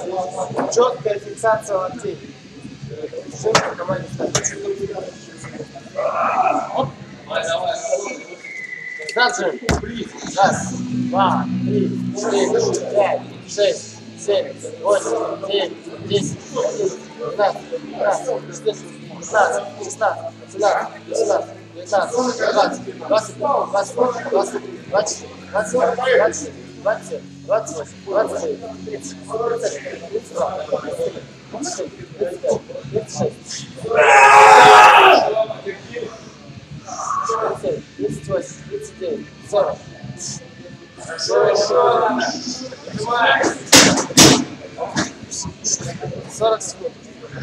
Четкая фиксация локтей. Женская команда ставит. Дальше. Раз, два, три, четыре, пять, шесть, 7, 8, 9, 10, 11, 12, 13, 14, 15, 16, 17, 18, 19, 20, 21, 22, 23, 24, 25, 26, 27, 28, 29, 30, 31, 32, 33, 34, 35, 36, 38, 39, 40. 40 секунд.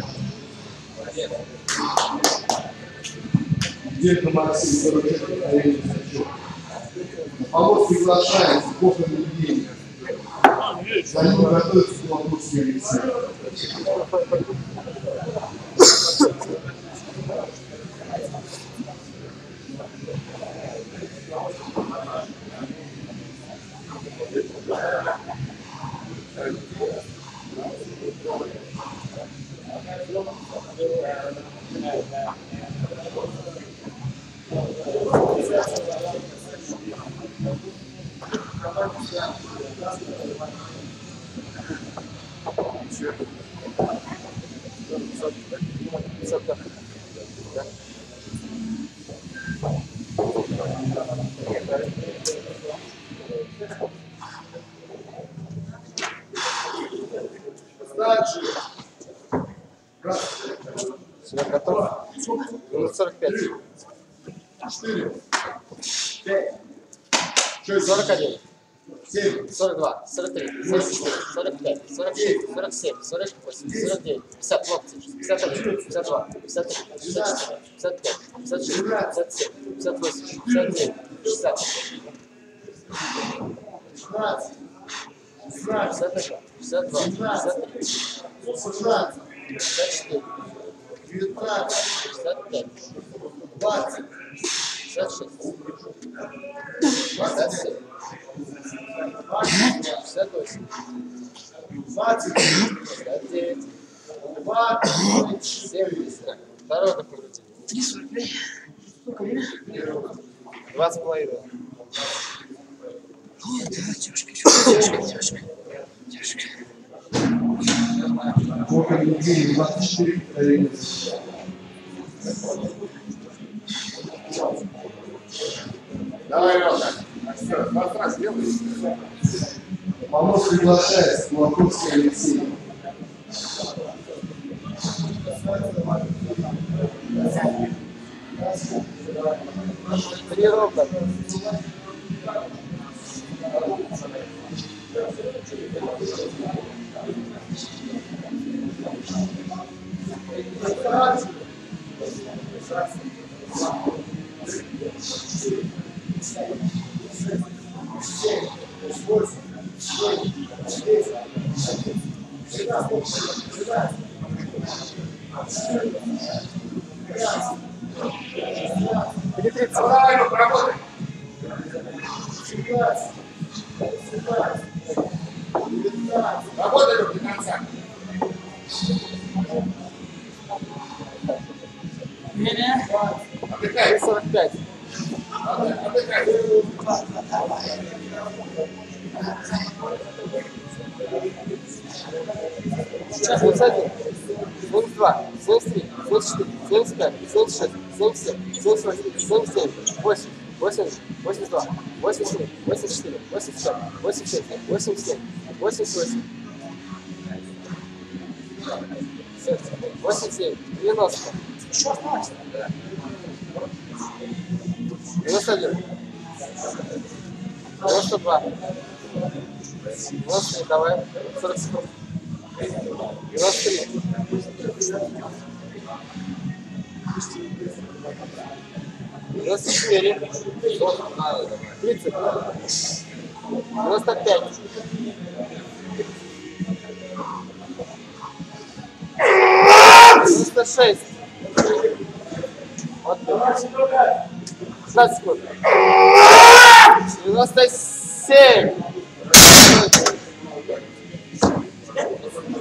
Где-то Максим 44 Полос приглашается после наблюдения. За ним готовится Белорусский лицей. Все, готов? Минут 45. 4, 5, 6, 41. 7, 42, 43, 44, 45, 46, 47, 48, 49, 50, локти, 51, 52, 53, 54, 55, 56, 57, 58, 59, 60, 16, 61, 62, 63, 17, 64, 19, 65, 20, 66, 67, 68, 20, 69, 70. Второй на груди. 20,5. Тяжко. Около недели 24 Давай, Лёха. Все, завтра сделай. Полос приглашается Белорусский Алексей. Тренировка. Перетриться. Давай, Лёха, работай. 17, 18, 19, Работай, Лёха, до конца. Отдыхай. 45. Отдыхай. Сейчас 71, 72, 73, 74, 75, 76, 77, 78, 79, 80, 80, 82, 83, 84, 85, 86, 87, 88, 89, 90, 91, 92, 93, давай, 40 секунд. 93. 94. 30. 95. 96. Вот 15 секунд. 97.